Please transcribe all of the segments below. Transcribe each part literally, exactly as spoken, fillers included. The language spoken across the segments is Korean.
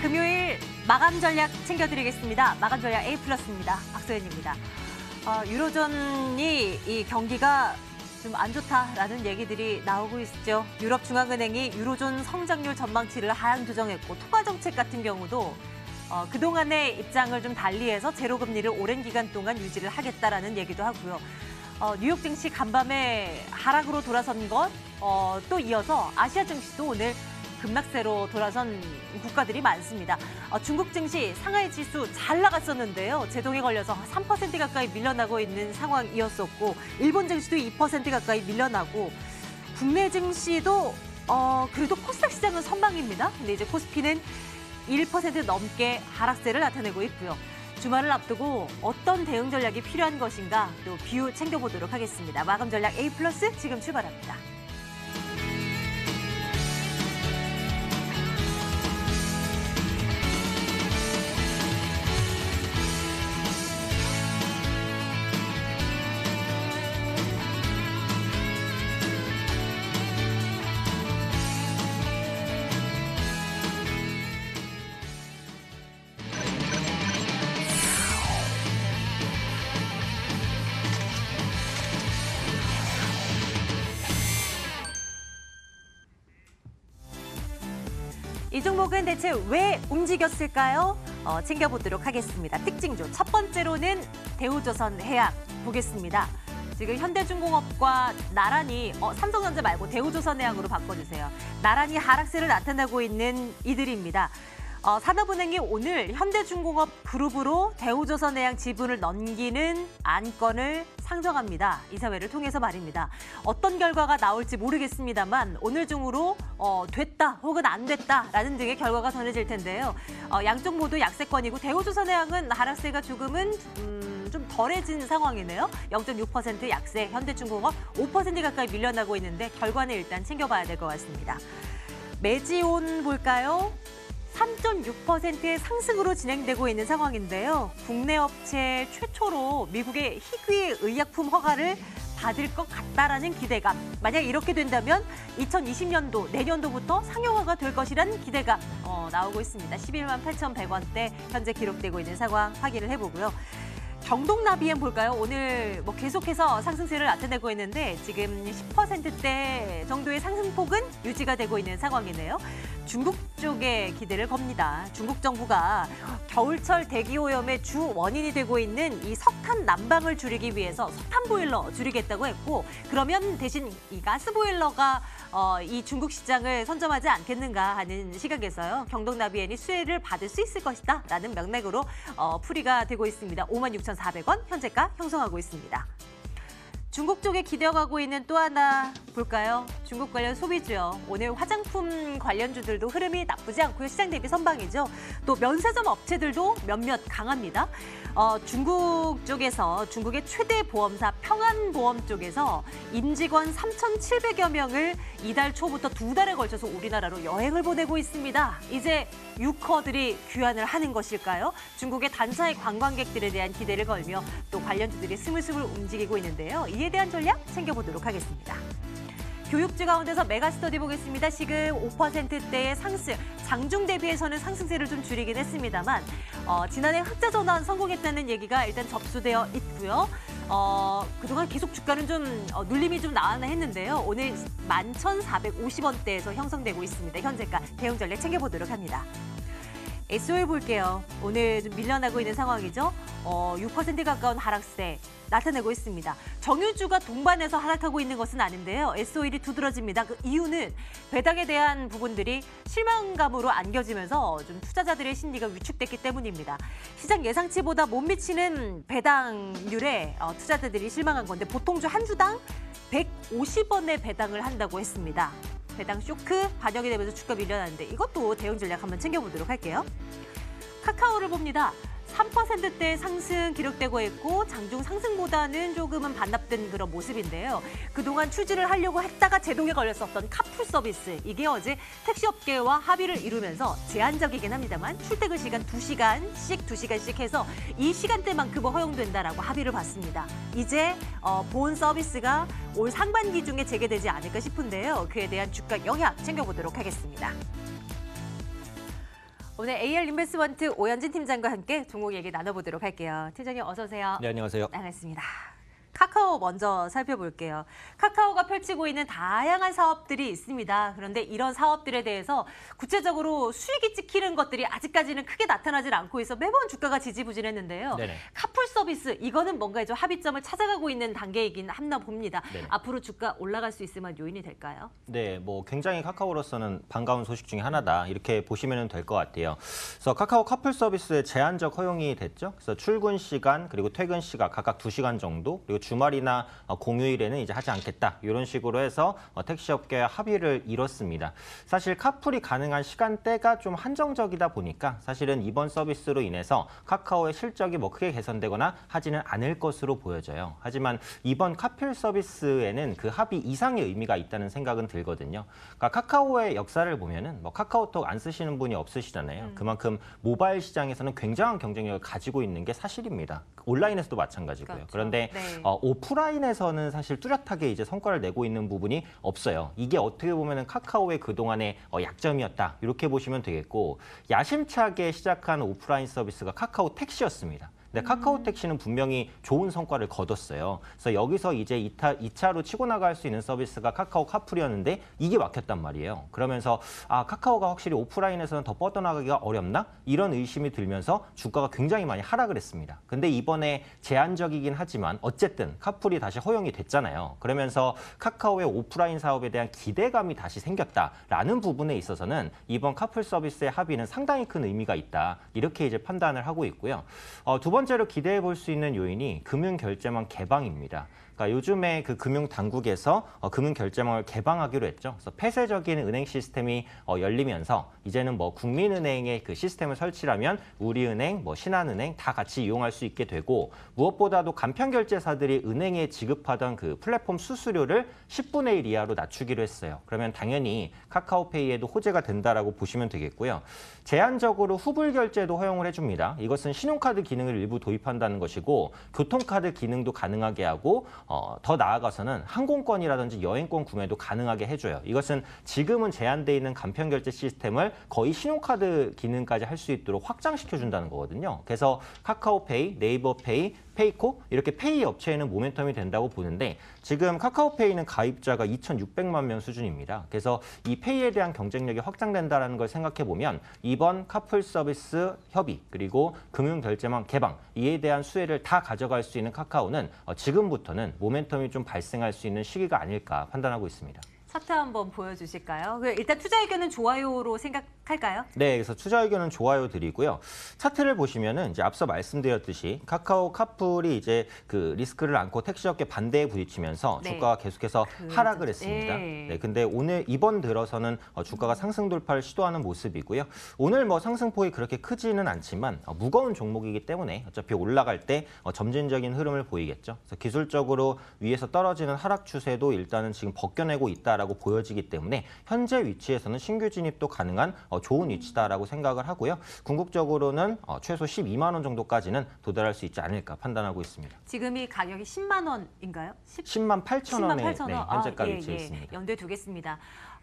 금요일 마감 전략 챙겨드리겠습니다. 마감 전략 A 플러스입니다. 박소연입니다. 어, 유로존이 이 경기가 좀 안 좋다라는 얘기들이 나오고 있죠. 유럽중앙은행이 유로존 성장률 전망치를 하향 조정했고 통화 정책 같은 경우도 어, 그동안의 입장을 좀 달리해서 제로금리를 오랜 기간 동안 유지를 하겠다라는 얘기도 하고요. 어, 뉴욕 증시 간밤에 하락으로 돌아선 것, 어, 또 이어서 아시아 증시도 오늘 급락세로 돌아선 국가들이 많습니다. 어, 중국 증시 상하이 지수 잘 나갔었는데요. 제동에 걸려서 삼 퍼센트 가까이 밀려나고 있는 상황이었었고, 일본 증시도 이 퍼센트 가까이 밀려나고, 국내 증시도 어, 그래도 코스닥 시장은 선방입니다. 근데 이제 코스피는 일 퍼센트 넘게 하락세를 나타내고 있고요. 주말을 앞두고 어떤 대응 전략이 필요한 것인가 또 비유 챙겨보도록 하겠습니다. 마감 전략 A 플러스 지금 출발합니다. 이 종목은 대체 왜 움직였을까요? 어, 챙겨보도록 하겠습니다. 특징주 첫 번째로는 대우조선해양 보겠습니다. 지금 현대중공업과 나란히 어, 삼성전자 말고 대우조선해양으로 바꿔주세요. 나란히 하락세를 나타내고 있는 이들입니다. 어, 산업은행이 오늘 현대중공업 그룹으로 대우조선해양 지분을 넘기는 안건을 상정합니다. 이사회를 통해서 말입니다. 어떤 결과가 나올지 모르겠습니다만 오늘 중으로 어, 됐다 혹은 안 됐다라는 등의 결과가 전해질 텐데요. 어, 양쪽 모두 약세권이고 대우조선해양은 하락세가 조금은 음, 좀 덜해진 상황이네요. 영 점 육 퍼센트 약세, 현대중공업 오 퍼센트 가까이 밀려나고 있는데 결과는 일단 챙겨봐야 될 것 같습니다. 매지온 볼까요? 삼 점 육 퍼센트의 상승으로 진행되고 있는 상황인데요. 국내 업체 최초로 미국의 희귀 의약품 허가를 받을 것 같다라는 기대감. 만약 이렇게 된다면 이천이십 년도 내년도부터 상용화가 될 것이라는 기대감 어, 나오고 있습니다. 십일만 팔천백 원대 현재 기록되고 있는 상황 확인을 해보고요. 경동나비엠 볼까요? 오늘 뭐 계속해서 상승세를 나타내고 있는데 지금 십 퍼센트대 정도의 상승폭은 유지가 되고 있는 상황이네요. 중국 쪽에 기대를 겁니다. 중국 정부가 겨울철 대기오염의 주 원인이 되고 있는 이 석탄 난방을 줄이기 위해서 석탄 보일러 줄이겠다고 했고, 그러면 대신 이 가스 보일러가 어, 이 중국 시장을 선점하지 않겠는가 하는 시각에서요. 경동나비엔이 수혜를 받을 수 있을 것이다 라는 맥락으로 어, 풀이가 되고 있습니다. 오만 육천사백 원 현재가 형성하고 있습니다. 중국 쪽에 기대어가고 있는 또 하나 볼까요? 중국 관련 소비주요. 오늘 화장품 관련주들도 흐름이 나쁘지 않고요. 시장 대비 선방이죠. 또 면세점 업체들도 몇몇 강합니다. 어, 중국 쪽에서 중국의 최대 보험사 평안보험 쪽에서 임직원 삼천칠백여 명을 이달 초부터 두 달에 걸쳐서 우리나라로 여행을 보내고 있습니다. 이제 유커들이 귀환을 하는 것일까요? 중국의 단사의 관광객들에 대한 기대를 걸며 또 관련주들이 스물스물 움직이고 있는데요. 이에 대한 전략 챙겨보도록 하겠습니다. 교육주 가운데서 메가스터디 보겠습니다. 지금 오 퍼센트대의 상승, 장중 대비해서는 상승세를 좀 줄이긴 했습니다만 어, 지난해 흑자 전환 성공했다는 얘기가 일단 접수되어 있고요. 어, 그동안 계속 주가는 좀 어, 눌림이 좀 나왔나 했는데요. 오늘 만 천사백오십 원대에서 형성되고 있습니다. 현재가 대응 전략 챙겨보도록 합니다. 에스오엘 볼게요. 오늘 좀 밀려나고 있는 상황이죠. 어, 육 퍼센트 가까운 하락세 나타내고 있습니다. 정유주가 동반해서 하락하고 있는 것은 아닌데요. 에스오엘이 두드러집니다. 그 이유는 배당에 대한 부분들이 실망감으로 안겨지면서 좀 투자자들의 심리가 위축됐기 때문입니다. 시장 예상치보다 못 미치는 배당률에 어, 투자자들이 실망한 건데 보통주 한 주당 백오십 원의 배당을 한다고 했습니다. 배당 쇼크 반영이 되면서 주가 밀려나는데 이것도 대응 전략 한번 챙겨보도록 할게요. 카카오를 봅니다. 삼 퍼센트대 상승 기록되고 있고 장중 상승보다는 조금은 반납된 그런 모습인데요. 그동안 추진을 하려고 했다가 제동에 걸렸었던 카풀 서비스. 이게 어제 택시업계와 합의를 이루면서 제한적이긴 합니다만 출퇴근 시간 두 시간씩 두 시간씩 해서 이 시간대만큼은 허용된다라고 합의를 봤습니다. 이제 어, 본 서비스가 올 상반기 중에 재개되지 않을까 싶은데요. 그에 대한 주가 영향 챙겨보도록 하겠습니다. 오늘 에이알 인베스트먼트 오현진 팀장과 함께 종목 얘기 나눠보도록 할게요. 팀장님 어서 오세요. 네, 안녕하세요. 반갑습니다. 카카오 먼저 살펴볼게요. 카카오가 펼치고 있는 다양한 사업들이 있습니다. 그런데 이런 사업들에 대해서 구체적으로 수익이 찍히는 것들이 아직까지는 크게 나타나질 않고 있어 매번 주가가 지지부진했는데요. 네네. 카풀 서비스, 이거는 뭔가 좀 합의점을 찾아가고 있는 단계이긴 한나 봅니다. 네네. 앞으로 주가 올라갈 수 있을 만한 요인이 될까요? 네, 뭐 굉장히 카카오로서는 반가운 소식 중에 하나다 이렇게 보시면 될 것 같아요. 그래서 카카오 카풀 서비스의 제한적 허용이 됐죠. 그래서 출근 시간 그리고 퇴근 시간 각각 두 시간 정도, 그리고 주말이나 공휴일에는 이제 하지 않겠다 이런 식으로 해서 택시업계와 합의를 이뤘습니다. 사실 카풀이 가능한 시간대가 좀 한정적이다 보니까 사실은 이번 서비스로 인해서 카카오의 실적이 뭐 크게 개선되거나 하지는 않을 것으로 보여져요. 하지만 이번 카풀 서비스에는 그 합의 이상의 의미가 있다는 생각은 들거든요. 그러니까 카카오의 역사를 보면은 뭐 카카오톡 안 쓰시는 분이 없으시잖아요. 음. 그만큼 모바일 시장에서는 굉장한 경쟁력을 가지고 있는 게 사실입니다. 온라인에서도 마찬가지고요. 그렇죠. 그런데 네. 어, 오프라인에서는 사실 뚜렷하게 이제 성과를 내고 있는 부분이 없어요. 이게 어떻게 보면은 카카오의 그동안의 어, 약점이었다. 이렇게 보시면 되겠고, 야심차게 시작한 오프라인 서비스가 카카오 택시였습니다. 근데 카카오 택시는 분명히 좋은 성과를 거뒀어요. 그래서 여기서 이제 이 차로 치고 나갈 수 있는 서비스가 카카오 카풀이었는데 이게 막혔단 말이에요. 그러면서 아, 카카오가 확실히 오프라인에서는 더 뻗어나가기가 어렵나? 이런 의심이 들면서 주가가 굉장히 많이 하락을 했습니다. 근데 이번에 제한적이긴 하지만 어쨌든 카풀이 다시 허용이 됐잖아요. 그러면서 카카오의 오프라인 사업에 대한 기대감이 다시 생겼다라는 부분에 있어서는 이번 카풀 서비스의 합의는 상당히 큰 의미가 있다. 이렇게 이제 판단을 하고 있고요. 어, 두 번째 번째로 기대해 볼 수 있는 요인이 금융결제망 개방입니다. 그러니까 요즘에 그 금융당국에서 어, 금융결제망을 개방하기로 했죠. 그래서 폐쇄적인 은행 시스템이 어, 열리면서 이제는 뭐 국민은행의 그 시스템을 설치하면 우리은행, 뭐 신한은행 다 같이 이용할 수 있게 되고, 무엇보다도 간편결제사들이 은행에 지급하던 그 플랫폼 수수료를 십분의 일 이하로 낮추기로 했어요. 그러면 당연히 카카오페이에도 호재가 된다라고 보시면 되겠고요. 제한적으로 후불결제도 허용을 해줍니다. 이것은 신용카드 기능을 일부 도입한다는 것이고, 교통카드 기능도 가능하게 하고, 어, 더 나아가서는 항공권이라든지 여행권 구매도 가능하게 해줘요. 이것은 지금은 제한돼 있는 간편결제 시스템을 거의 신용카드 기능까지 할 수 있도록 확장시켜준다는 거거든요. 그래서 카카오페이, 네이버페이, 페이코 이렇게 페이 업체에는 모멘텀이 된다고 보는데, 지금 카카오페이는 가입자가 이천육백만 명 수준입니다. 그래서 이 페이에 대한 경쟁력이 확장된다는 걸 생각해 보면 이번 카풀 서비스 협의 그리고 금융결제망 개방 이에 대한 수혜를 다 가져갈 수 있는 카카오는 지금부터는 모멘텀이 좀 발생할 수 있는 시기가 아닐까 판단하고 있습니다. 차트 한번 보여주실까요? 일단 투자 의견은 좋아요로 생각할까요? 네, 그래서 투자 의견은 좋아요 드리고요. 차트를 보시면은 이제 앞서 말씀드렸듯이 카카오 카풀이 이제 그 리스크를 안고 택시업계 반대에 부딪히면서 네. 주가가 계속해서 그, 하락을 했습니다. 네. 네, 근데 오늘 이번 들어서는 주가가 상승 돌파를 시도하는 모습이고요. 오늘 뭐 상승폭이 그렇게 크지는 않지만 무거운 종목이기 때문에 어차피 올라갈 때 점진적인 흐름을 보이겠죠. 그래서 기술적으로 위에서 떨어지는 하락 추세도 일단은 지금 벗겨내고 있다라고 보여지기 때문에 현재 위치에서는 신규 진입도 가능한 좋은 위치다라고 생각을 하고요. 궁극적으로는 최소 십이만 원 정도까지는 도달할 수 있지 않을까 판단하고 있습니다. 지금이 가격이 십만 원인가요? 십만 팔천 원에 네, 현재가 아, 예, 위치해 예. 있습니다. 염두에 두겠습니다.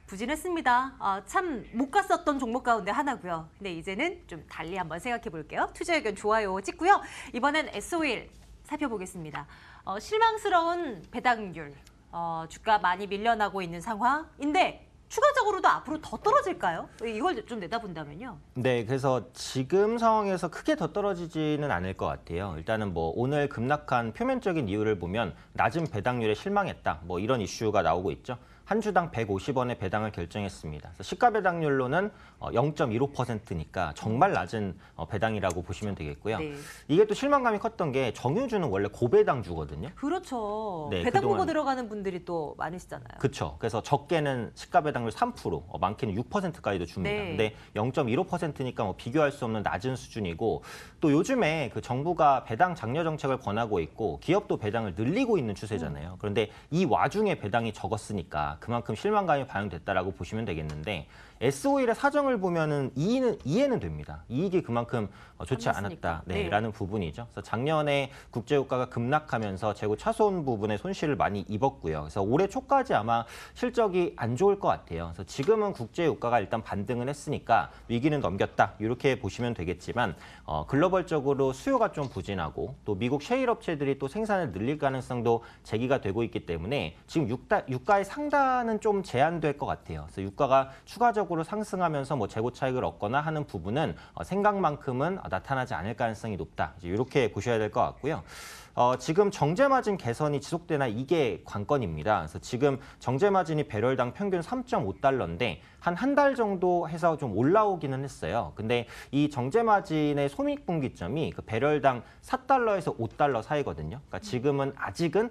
부진했습니다. 아, 참 못 갔었던 종목 가운데 하나고요. 근데 이제는 좀 달리 한번 생각해 볼게요. 투자 의견 좋아요 찍고요. 이번엔 에스오일 살펴보겠습니다. 어, 실망스러운 배당률. 어, 주가 많이 밀려나고 있는 상황인데 추가적으로도 앞으로 더 떨어질까요? 이걸 좀 내다본다면요. 네, 그래서 지금 상황에서 크게 더 떨어지지는 않을 것 같아요. 일단은 뭐 오늘 급락한 표면적인 이유를 보면 낮은 배당률에 실망했다. 뭐 이런 이슈가 나오고 있죠. 한 주당 백오십 원의 배당을 결정했습니다. 그래서 시가 배당률로는 영 점 일오 퍼센트니까 정말 낮은 배당이라고 보시면 되겠고요. 네. 이게 또 실망감이 컸던 게 정유주는 원래 고배당주거든요. 그렇죠. 네, 배당 보고 그동안... 들어가는 분들이 또 많으시잖아요. 그렇죠. 그래서 적게는 시가 배당률 삼 퍼센트, 많게는 육 퍼센트까지도 줍니다. 네. 근데 영 점 일오 퍼센트니까 뭐 비교할 수 없는 낮은 수준이고, 또 요즘에 그 정부가 배당 장려 정책을 권하고 있고 기업도 배당을 늘리고 있는 추세잖아요. 그런데 이 와중에 배당이 적었으니까 보니까 그만큼 실망감이 반영됐다라고 보시면 되겠는데 에스오일의 사정을 보면은 이해는, 이해는 됩니다. 이익이 그만큼 좋지 않았다라는 네. 부분이죠. 그래서 작년에 국제유가가 급락하면서 재고 차손 부분에 손실을 많이 입었고요. 그래서 올해 초까지 아마 실적이 안 좋을 것 같아요. 그래서 지금은 국제유가가 일단 반등을 했으니까 위기는 넘겼다 이렇게 보시면 되겠지만 어, 글로벌적으로 수요가 좀 부진하고 또 미국 셰일 업체들이 또 생산을 늘릴 가능성도 제기가 되고 있기 때문에 지금 유가, 유가의 상단은 좀 제한될 것 같아요. 그래서 유가가 추가적으로 상승하면서 뭐 재고 차익을 얻거나 하는 부분은 어, 생각만큼은 나타나지 않을 가능성이 높다. 이제 이렇게 보셔야 될 것 같고요. 어, 지금 정제 마진 개선이 지속되나 이게 관건입니다. 그래서 지금 정제 마진이 배럴당 평균 삼 점 오 달러인데 한 한 달 정도 해서 좀 올라오기는 했어요. 근데 이 정제 마진의 손익분기점이 그 배럴당 사 달러에서 오 달러 사이거든요. 그러니까 지금은 아직은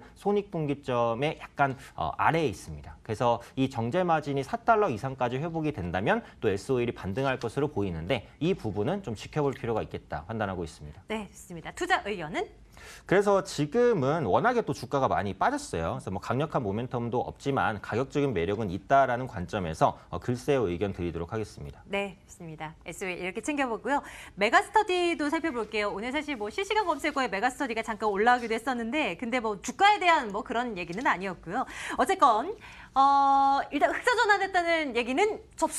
손익분기점에 약간 어, 아래에 있습니다. 그래서 이 정제 마진이 사 달러 이상까지 회복이 된다면 또 에스오일이 반등할 것으로 보이는데 이 부분은 좀 지켜볼 필요가 있겠다 판단하고 있습니다. 네, 좋습니다. 투자 의견은? 그래서 지금은 워낙에 또 주가가 많이 빠졌어요. 그래서 뭐 강력한 모멘텀도 없지만 가격적인 매력은 있다라는 관점에서 어, 글쎄요 의견 드리도록 하겠습니다. 네, 좋습니다. 에스오일 이렇게 챙겨보고요. 메가스터디도 살펴볼게요. 오늘 사실 뭐 실시간 검색어에 메가스터디가 잠깐 올라오기도 했었는데 근데 뭐 주가에 대한 뭐 그런 얘기는 아니었고요. 어쨌건 어, 일단 흑자 전환했다는 얘기는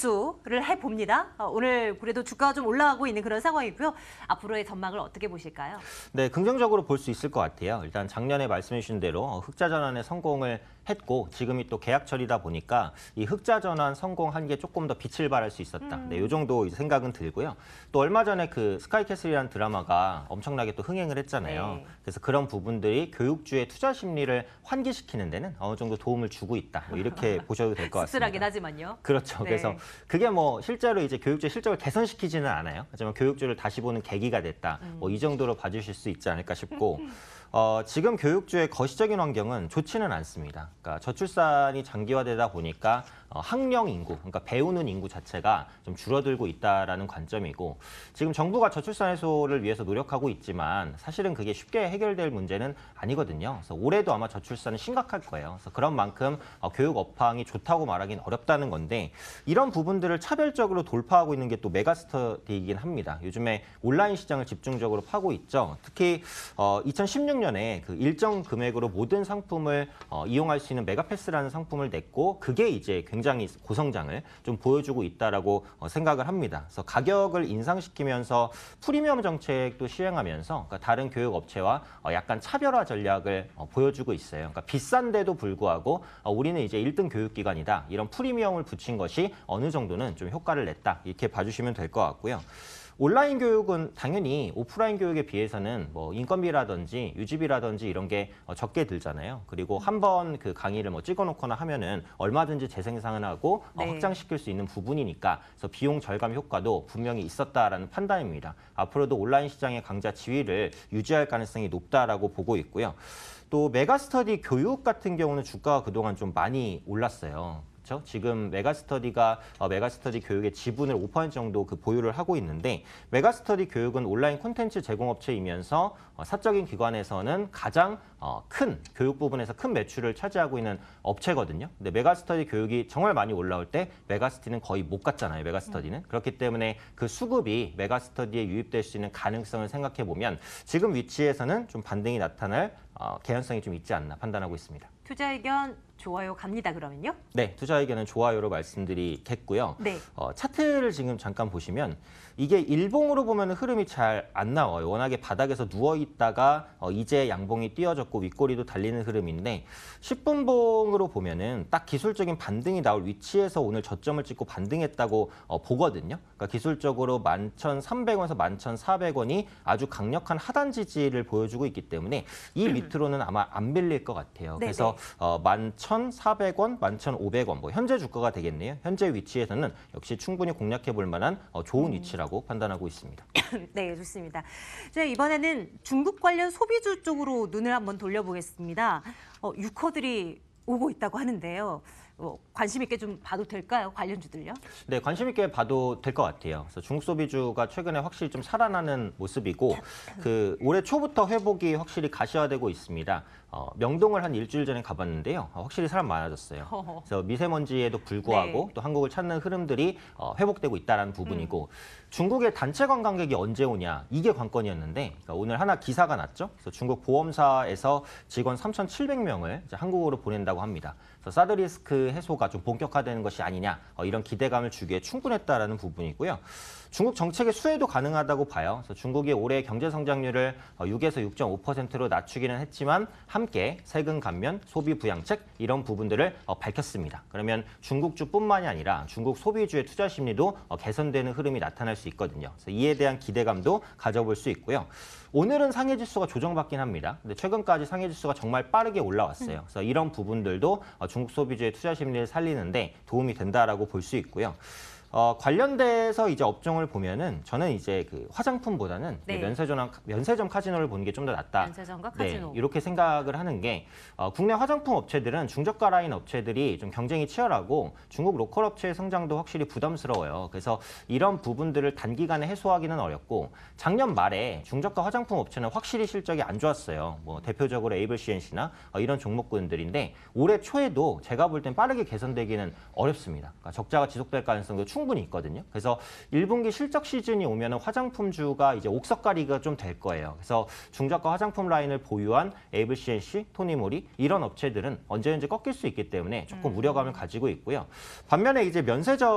접수를 해봅니다. 어, 오늘 그래도 주가가 좀 올라가고 있는 그런 상황이고요. 앞으로의 전망을 어떻게 보실까요? 네, 긍정적으로 볼 수 있을 것 같아요. 일단 작년에 말씀해 주신 대로 흑자 전환에 성공을 했고 지금이 또 계약철이다 보니까 이 흑자 전환 성공한 게 조금 더 빛을 발할 수 있었다. 음. 네, 이 정도 이제 생각은 들고요. 또 얼마 전에 그 스카이캐슬이라는 드라마가 엄청나게 또 흥행을 했잖아요. 네. 그래서 그런 부분들이 교육주의 투자 심리를 환기시키는 데는 어느 정도 도움을 주고 있다. 뭐 이렇게 보셔도 될 것 같습니다. 씁쓸하긴 하지만요. 그렇죠. 네. 그래서 그게 뭐 실제로 이제 교육주의 실적을 개선시키지는 않아요. 하지만 교육주를 다시 보는 계기가 됐다. 음. 뭐 이 정도로 봐주실 수 있지 않을까 싶고 어, 지금 교육주의 거시적인 환경은 좋지는 않습니다. 그러니까 저출산이 장기화되다 보니까 어, 학령 인구, 그러니까 배우는 인구 자체가 좀 줄어들고 있다라는 관점이고 지금 정부가 저출산 해소를 위해서 노력하고 있지만 사실은 그게 쉽게 해결될 문제는 아니거든요. 그래서 올해도 아마 저출산은 심각할 거예요. 그래서 그런 만큼 어, 교육 업황이 좋다고 말하기는 어렵다는 건데 이런 부분들을 차별적으로 돌파하고 있는 게 또 메가스터디이긴 합니다. 요즘에 온라인 시장을 집중적으로 파고 있죠. 특히 어, 이천십육 년에 그 일정 금액으로 모든 상품을 어, 이용할 수 있는 메가패스라는 상품을 냈고 그게 이제 굉장히 고성장을 좀 보여주고 있다라고 어, 생각을 합니다. 그래서 가격을 인상시키면서 프리미엄 정책도 시행하면서 그러니까 다른 교육 업체와 어, 약간 차별화 전략을 어, 보여주고 있어요. 그러니까 비싼데도 불구하고 어, 우리는 이제 일 등 교육기관이다. 이런 프리미엄을 붙인 것이 어느 정도는 좀 효과를 냈다. 이렇게 봐주시면 될 것 같고요. 온라인 교육은 당연히 오프라인 교육에 비해서는 뭐 인건비라든지 유지비라든지 이런 게 적게 들잖아요. 그리고 한 번 그 강의를 뭐 찍어놓거나 하면은 얼마든지 재생산을 하고 네. 확장시킬 수 있는 부분이니까 그래서 비용 절감 효과도 분명히 있었다라는 판단입니다. 앞으로도 온라인 시장의 강자 지위를 유지할 가능성이 높다라고 보고 있고요. 또 메가스터디 교육 같은 경우는 주가가 그동안 좀 많이 올랐어요. 그렇죠? 지금 메가스터디가 어, 메가스터디 교육의 지분을 오 퍼센트 정도 그 보유를 하고 있는데 메가스터디 교육은 온라인 콘텐츠 제공업체이면서 어, 사적인 기관에서는 가장 어, 큰 교육 부분에서 큰 매출을 차지하고 있는 업체거든요. 근데 메가스터디 교육이 정말 많이 올라올 때 메가스터디는 거의 못 갔잖아요. 메가스터디는. 음. 그렇기 때문에 그 수급이 메가스터디에 유입될 수 있는 가능성을 생각해 보면 지금 위치에서는 좀 반등이 나타날 어, 개연성이 좀 있지 않나 판단하고 있습니다. 투자 의견 좋아요 갑니다 그러면요? 네, 투자 의견은 좋아요로 말씀드리겠고요. 네. 어, 차트를 지금 잠깐 보시면 이게 일봉으로 보면 흐름이 잘 안 나와요. 워낙에 바닥에서 누워 있다가 어, 이제 양봉이 띄어졌고 윗꼬리도 달리는 흐름인데 십 분봉으로 보면은 딱 기술적인 반등이 나올 위치에서 오늘 저점을 찍고 반등했다고 어, 보거든요. 그러니까 기술적으로 만 천삼백 원에서 만 천사백 원이 아주 강력한 하단 지지를 보여주고 있기 때문에 이 밑으로는 아마 안 밀릴 것 같아요. 네네. 그래서 어, 만 천사백 원, 만 천오백 원, 뭐 현재 주가가 되겠네요. 현재 위치에서는 역시 충분히 공략해 볼 만한 어, 좋은 위치라고 판단하고 있습니다. 네, 좋습니다. 자, 이번에는 중국 관련 소비주 쪽으로 눈을 한번 돌려보겠습니다. 어, 유커들이 오고 있다고 하는데요. 어, 관심 있게 좀 봐도 될까요? 관련주들요? 네, 관심 있게 봐도 될 것 같아요. 그래서 중국 소비주가 최근에 확실히 좀 살아나는 모습이고 그 올해 초부터 회복이 확실히 가시화되고 있습니다. 어, 명동을 한 일주일 전에 가봤는데요. 어, 확실히 사람 많아졌어요. 그래서 미세먼지에도 불구하고 네. 또 한국을 찾는 흐름들이 어, 회복되고 있다는 부분이고 음. 중국의 단체 관광객이 언제 오냐 이게 관건이었는데 그러니까 오늘 하나 기사가 났죠. 그래서 중국 보험사에서 직원 삼천칠백 명을 이제 한국으로 보낸다고 합니다. 그래서 사드 리스크 해소가 좀 본격화되는 것이 아니냐 어, 이런 기대감을 주기에 충분했다라는 부분이고요. 중국 정책의 수혜도 가능하다고 봐요. 그래서 중국이 올해 경제 성장률을 육에서 육 점 오 퍼센트로 낮추기는 했지만 함께 세금 감면, 소비 부양책 이런 부분들을 밝혔습니다. 그러면 중국주뿐만이 아니라 중국 소비주의 투자 심리도 개선되는 흐름이 나타날 수 있거든요. 그래서 이에 대한 기대감도 가져볼 수 있고요. 오늘은 상해 지수가 조정받긴 합니다. 근데 최근까지 상해 지수가 정말 빠르게 올라왔어요. 그래서 이런 부분들도 중국 소비주의 투자 심리를 살리는데 도움이 된다라고 볼 수 있고요. 어, 관련돼서 이제 업종을 보면은 저는 이제 그 화장품보다는 네. 면세점, 면세점 카지노를 보는 게 좀 더 낫다. 면세점과 카지노. 네, 이렇게 생각을 하는 게 어, 국내 화장품 업체들은 중저가 라인 업체들이 좀 경쟁이 치열하고 중국 로컬 업체의 성장도 확실히 부담스러워요. 그래서 이런 부분들을 단기간에 해소하기는 어렵고 작년 말에 중저가 화장품 업체는 확실히 실적이 안 좋았어요. 뭐 대표적으로 에이블 씨엔씨나 어, 이런 종목군들인데 올해 초에도 제가 볼 땐 빠르게 개선되기는 어렵습니다. 그러니까 적자가 지속될 가능성도 충분히 충분히 있거든요. 그래서 일 분기 실적 시즌이 오면 화장품주가 이제 옥석가리가 좀 될 거예요. 그래서 중저가 화장품 라인을 보유한 에이블 씨엔씨, 토니모리 이런 업체들은 언제든지 꺾일 수 있기 때문에 조금 음. 우려감을 가지고 있고요. 반면에 이제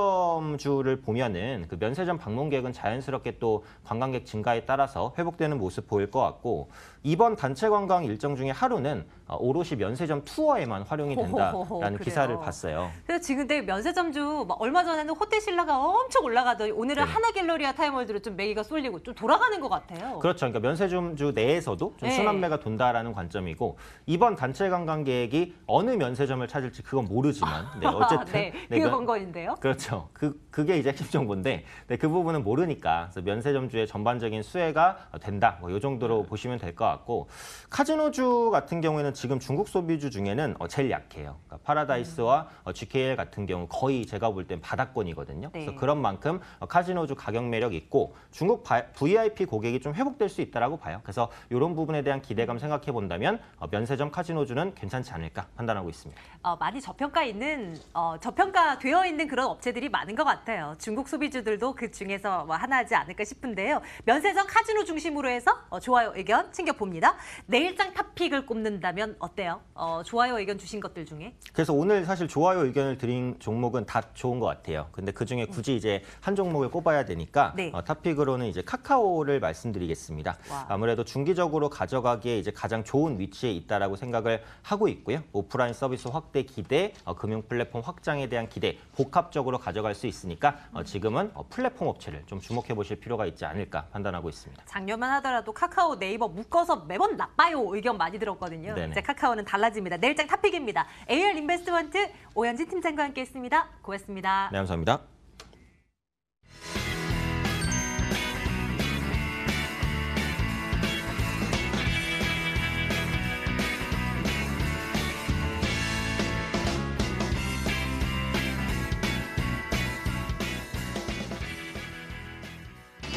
면세점주를 보면은 그 면세점 방문객은 자연스럽게 또 관광객 증가에 따라서 회복되는 모습 보일 것 같고 이번 단체 관광 일정 중에 하루는 오롯이 면세점 투어에만 활용이 된다라는 호호호호, 기사를 그래요. 봤어요. 그래서 지금 근데 면세점주 막 얼마 전에는 호텔 신라가 엄청 올라가더니 오늘은 네. 하나갤러리아 타임월드로 좀 매기가 쏠리고 좀 돌아가는 것 같아요. 그렇죠. 그러니까 면세점주 내에서도 좀 네. 순환매가 돈다라는 관점이고 이번 단체 관광객이 어느 면세점을 찾을지 그건 모르지만 네, 어쨌든 네, 네, 그게 면- 건거인데요. 그렇죠. 그 그게 이제 핵심 정보인데 네, 그 부분은 모르니까 그래서 면세점주의 전반적인 수혜가 된다. 뭐 이 정도로 보시면 될 것 같고 카지노주 같은 경우에는 지금 중국 소비주 중에는 어, 제일 약해요. 그러니까 파라다이스와 어, 지케이엘 같은 경우 거의 제가 볼 땐 바닥권이거든요. 네. 그래서 그런 만큼 어, 카지노주 가격 매력 있고 중국 바- 브이아이피 고객이 좀 회복될 수 있다라고 봐요. 그래서 이런 부분에 대한 기대감 생각해 본다면 어, 면세점 카지노주는 괜찮지 않을까 판단하고 있습니다. 어, 많이 저평가 있는 어, 저평가되어 있는 그런 업체들이 많은 것 같아요. 중국 소비주들도 그 중에서 뭐 하나지 않을까 싶은데요. 면세점 카지노 중심으로 해서 어, 좋아요 의견 챙겨봅니다. 내일장 탑픽을 꼽는다면 어때요? 어, 좋아요 의견 주신 것들 중에. 그래서 오늘 사실 좋아요 의견을 드린 종목은 다 좋은 것 같아요. 근데 그 중에 굳이 이제 한 종목을 꼽아야 되니까 네. 어, 탑픽으로는 이제 카카오를 말씀드리겠습니다. 와. 아무래도 중기적으로 가져가기에 이제 가장 좋은 위치에 있다라고 생각을 하고 있고요. 오프라인 서비스 확대 기대, 어, 금융 플랫폼 확장에 대한 기대 복합적으로 가져갈 수 있으니까 어, 지금은 어, 플랫폼 업체를 좀 주목해 보실 필요가 있지 않을까 판단하고 있습니다. 작년만 하더라도 카카오 네이버 묶어서 매번 나빠요 의견 많이 들었거든요. 네네. 이제 카카오는 달라집니다. 내일장 탑픽입니다. 에이알 인베스트먼트 오현진 팀장과 함께했습니다. 고맙습니다. 네, 감사합니다.